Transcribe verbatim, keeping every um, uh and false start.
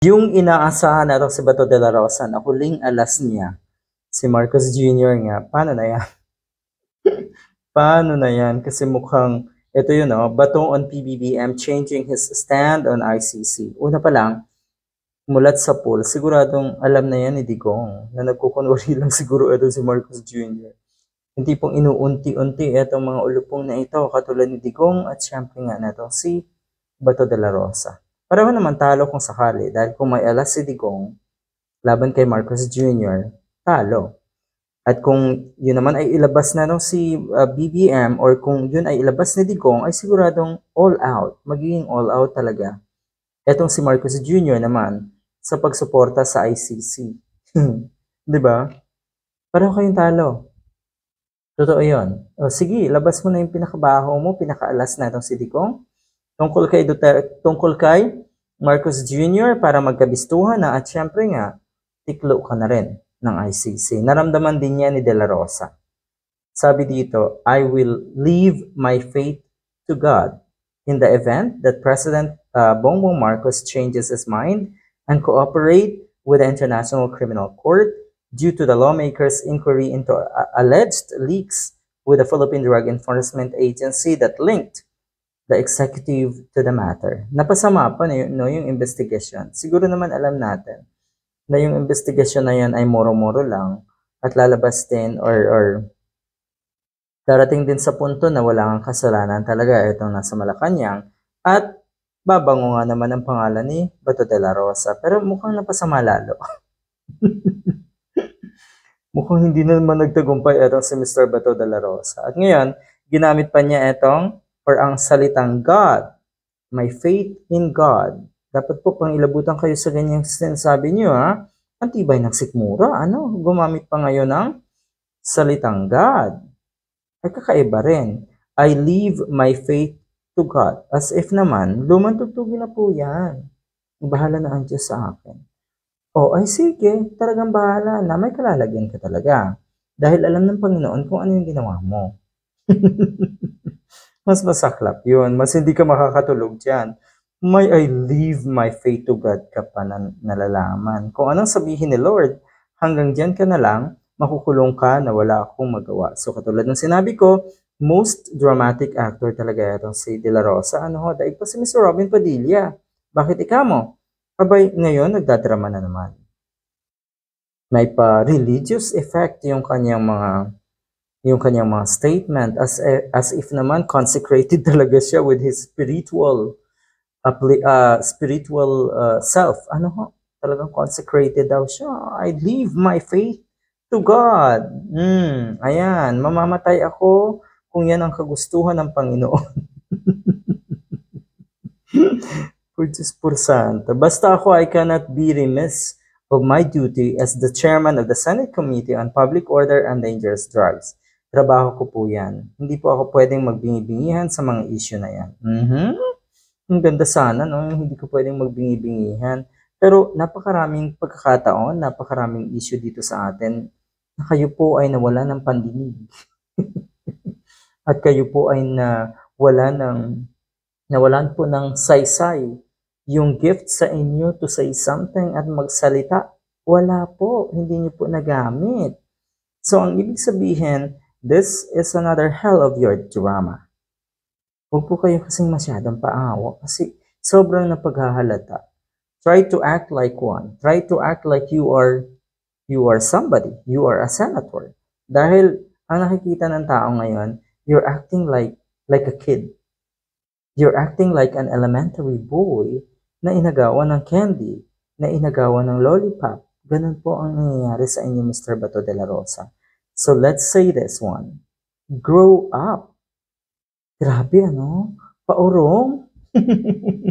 Yung inaasahan natin si Bato de la Rosa na huling alas niya, si Marcos Junior nga, paano na yan? Paano na yan? Kasi mukhang, ito yun, no? Bato on P B B M changing his stand on I C C. Una pa lang, mulat sa poll, siguradong alam na yan ni Digong, na nagkukunwari lang siguro ito si Marcos Junior Hindi pong inuunti-unti itong mga ulupong na ito, katulad ni Digong at syempre nga na ito, si Bato de la Rosa. Pareho naman talo kung sakali dahil kung may alas si Digong laban kay Marcos Junior, talo. At kung yun naman ay ilabas na no, si uh, B B M or kung yun ay ilabas ni Digong ay siguradong all out, magiging all out talaga. Etong si Marcos Junior naman sa pagsuporta sa I C C. 'Di ba? Pareho kayong talo. Totoo yun. O sige, labas mo na yung pinakabaho mo, pinakaalas na itong si Digong. Tungkol kay Duterte, tungkol kay Marcos Junior para magkabistuhan na at syempre nga, tiklo ka na rin ng I C C. Naramdaman din niya ni De La Rosa. Sabi dito, I will leave my faith to God in the event that President uh, Bongbong Marcos changes his mind and cooperate with the International Criminal Court due to the lawmakers' inquiry into uh, alleged leaks with the Philippine Drug Enforcement Agency that linked the executive to the matter. Napasama pa na yun, no, yung investigation. Siguro naman alam natin na yung investigation na yan ay moro-moro lang at lalabas din or, or darating din sa punto na wala kang kasalanan talaga itong nasa Malacanang at babango nga naman ang pangalan ni Bato de la Rosa. Pero mukhang napasama lalo. Mukhang hindi na naman nagtagumpay itong si Mister Bato de la Rosa. At ngayon, ginamit pa niya itong or ang salitang God, my faith in God. Dapat po pang ilabutan kayo sa ganyang sinasabi niyo, ha? Ang tibay ng sikmura, ano? Gumamit pa ngayon ng salitang God. Ay kakaiba rin. I leave my faith to God. As if naman, lumantugtugin na po yan. Bahala na ang Diyos sa akin. O ay sige, talagang bahala na. May kalalagyan ka talaga. Dahil alam ng Panginoon kung ano yung ginawa mo. Mas masaklap yun. Mas hindi ka makakatulog dyan. May I leave my faith to God ka pa na nalalaman. Kung anong sabihin ni Lord, hanggang dyan ka na lang, makukulong ka na wala akong magawa. So katulad ng sinabi ko, most dramatic actor talaga itong si De La Rosa. Ano ho, daig pa si Mister Robin Padilla. Bakit ikaw mo? Abay, ngayon nagdadrama na naman. May pa-religious effect yung kanyang mga yung kanyang mga statement as as if naman consecrated talaga siya with his spiritual uh, uh, spiritual uh, self. Ano ho? Talagang consecrated daw siya. I leave my faith to God. Mm, ayan, mamamatay ako kung yan ang kagustuhan ng Panginoon. For just por santa. Basta ako, I cannot be remiss of my duty as the chairman of the Senate Committee on Public Order and Dangerous Drugs. Trabaho ko po yan. Hindi po ako pwedeng magbingi-bingihan sa mga issue na yan. Mm-hmm. Ang ganda sana, no? Hindi ko pwedeng magbingi-bingihan. Pero napakaraming pagkakataon, napakaraming issue dito sa atin na kayo po ay nawala ng pandinig. At kayo po ay nawala ng, nawalan po ng saysay. Yung gift sa inyo to say something at magsalita, wala po. Hindi niyo po nagamit. So, ang ibig sabihin, this is another hell of your drama. Huwag po kayo kasing masyadong paawa kasi sobrang napaghahalata. Try to act like one. Try to act like you are you are somebody. You are a senator. Dahil ang nakikita ng tao ngayon, you're acting like like a kid. You're acting like an elementary boy na inagawan ng candy, na inagawan ng lollipop. Ganun po ang nangyayari sa inyo, Mister Bato de la Rosa. So let's say this one. Grow up. Grabe, ano? Paurong.